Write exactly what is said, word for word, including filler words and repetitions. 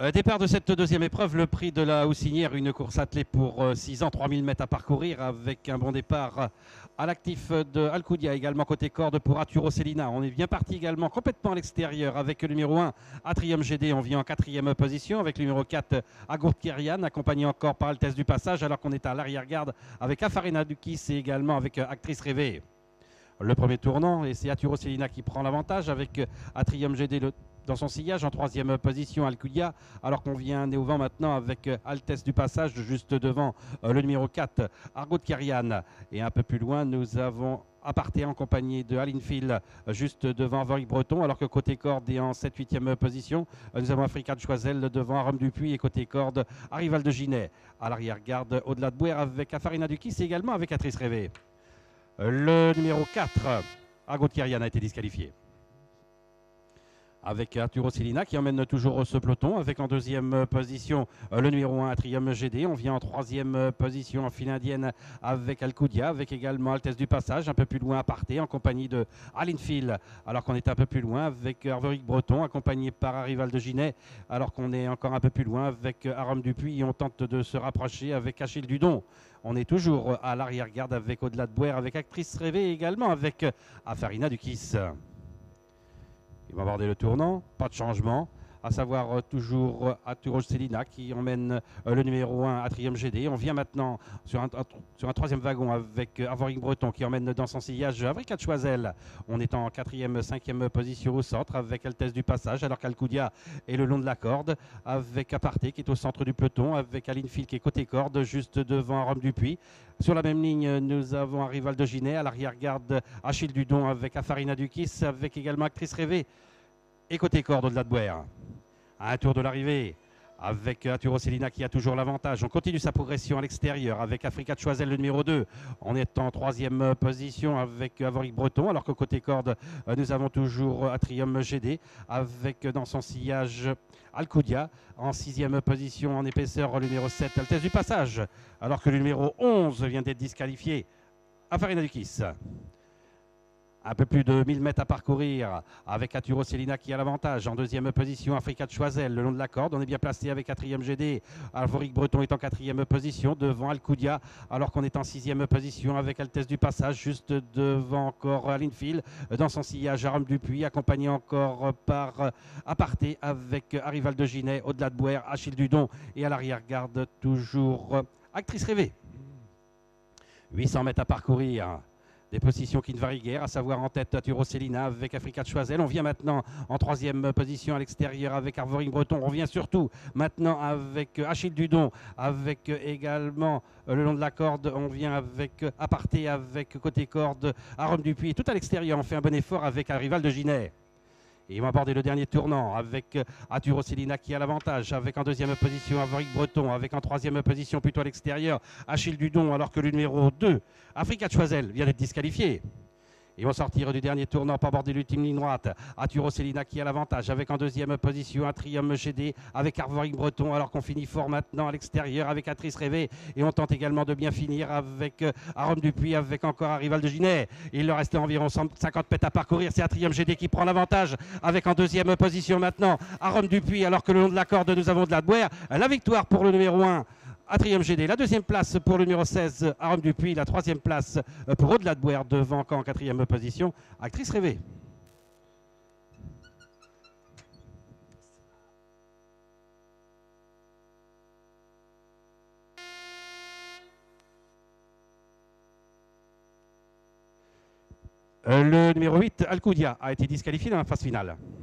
Euh, départ de cette deuxième épreuve, le prix de la Houssinière, une course attelée pour euh, six ans, trois mille mètres à parcourir avec un bon départ euh, à l'actif de Alcudia, également côté corde pour Arturo Cellina. On est bien parti également complètement à l'extérieur avec le numéro un, Atrium G D. On vient en quatrième position avec le numéro quatre, Agourt Kerian, accompagné encore par Altesse du Passage, alors qu'on est à l'arrière-garde avec Afarina Dukis et également avec euh, Actrice Rêvée. Le premier tournant, et c'est Arturo Cellina qui prend l'avantage avec euh, Atrium G D le dans son sillage en troisième position Alcudia, alors qu'on vient né au vent maintenant avec euh, Altesse du Passage juste devant euh, le numéro quatre, Argot Kerian. Et un peu plus loin, nous avons Aparté en compagnie de Alinfield juste devant Voric Breton, alors que côté corde et en sept huitième position, nous avons Africa de Choisel devant Arum Dupuis et côté corde, Arrival de Ginet. À l'arrière-garde, au-delà de Bouer avec Afarina Dukis et également avec Atrice Rêvée. Le numéro quatre, Argot Kerian, a été disqualifié. Avec Arturo Cellina qui emmène toujours ce peloton, avec en deuxième position le numéro un Atrium G D. On vient en troisième position en file indienne avec Alcudia, avec également Altesse du Passage, un peu plus loin Aparté en compagnie de Alinfield, alors qu'on est un peu plus loin avec Arveric Breton accompagné par Arrival de Ginet, alors qu'on est encore un peu plus loin avec Arum Dupuis et on tente de se rapprocher avec Achille Dudon. On est toujours à l'arrière-garde avec Au-delà de Bouer, avec Actrice Rêvée et également avec Afarina Dukis. Il va aborder le tournant, pas de changement, à savoir euh, toujours euh, Arturo Cellina qui emmène euh, le numéro un Atrium G D. On vient maintenant sur un, un, sur un troisième wagon avec euh, Arvoric Breton qui emmène dans son sillage Africa de Choisel. On est en quatrième, cinquième position au centre avec Altesse du Passage, alors qu'Alcudia est le long de la corde, avec Aparté qui est au centre du peloton, avec Alinfield qui est côté corde, juste devant Rome Dupuis. Sur la même ligne, nous avons Arrival de Ginet, à l'arrière-garde Achille Dudon avec Afarina Dukis, avec également Actrice Rêvée. Et côté corde, au-delà de Bouer. À un tour de l'arrivée, avec Arturo Cellina qui a toujours l'avantage. On continue sa progression à l'extérieur avec Africa de Choisel, le numéro deux. On est en troisième position avec Avoric Breton, alors que côté corde, nous avons toujours Atrium G D avec dans son sillage Alcudia. En sixième position en épaisseur, le numéro sept, Altesse du Passage, alors que le numéro onze vient d'être disqualifié, Afarina Dukis. Un peu plus de mille mètres à parcourir avec Arturo Cellina qui a l'avantage. En deuxième position, Africa de Choisel le long de la corde. On est bien placé avec Atrium G D. Alvoric Breton est en quatrième position devant Alcudia, alors qu'on est en sixième position avec Altesse du Passage juste devant encore Alinfield dans son sillage Arum Dupuis, accompagné encore par Aparté avec Arrival de Ginet, au-delà de Bouer, Achille Dudon et à l'arrière-garde toujours Actrice Rêvée. huit cents mètres à parcourir. Des positions qui ne varient guère, à savoir en tête Arturo Cellina avec Africa de Choisel. On vient maintenant en troisième position à l'extérieur avec Arvoric Breton. On revient surtout maintenant avec Achille Dudon, avec également le long de la corde. On vient avec Aparté, avec côté corde Arum Dupuis. Tout à l'extérieur, on fait un bon effort avec Arrival de Ginet. Et ils vont aborder le dernier tournant avec Arturo Cellina qui a l'avantage, avec en deuxième position Avoric Breton, avec en troisième position plutôt à l'extérieur Achille Dudon, alors que le numéro deux, Africa de Choisel, vient d'être disqualifié. Ils vont sortir du dernier tournant pour aborder l'ultime ligne droite. Arturo Cellina qui a l'avantage avec en deuxième position Atrium G D avec Arvoric Breton, alors qu'on finit fort maintenant à l'extérieur avec Actrice Rêvée. Et on tente également de bien finir avec euh, Arum Dupuis, avec encore Arrival de Ginet. Il leur reste environ cinquante mètres à parcourir. C'est Atrium G D qui prend l'avantage avec en deuxième position maintenant Arum Dupuis, alors que le long de la corde nous avons de la Bouer. La victoire pour le numéro un. Atrium G D, la deuxième place pour le numéro seize, Arum Dupuis, la troisième place pour Au-delà de Bouer, devant encore en quatrième position, Actrice Rêvée. Le numéro huit, Alcudia, a été disqualifié dans la phase finale.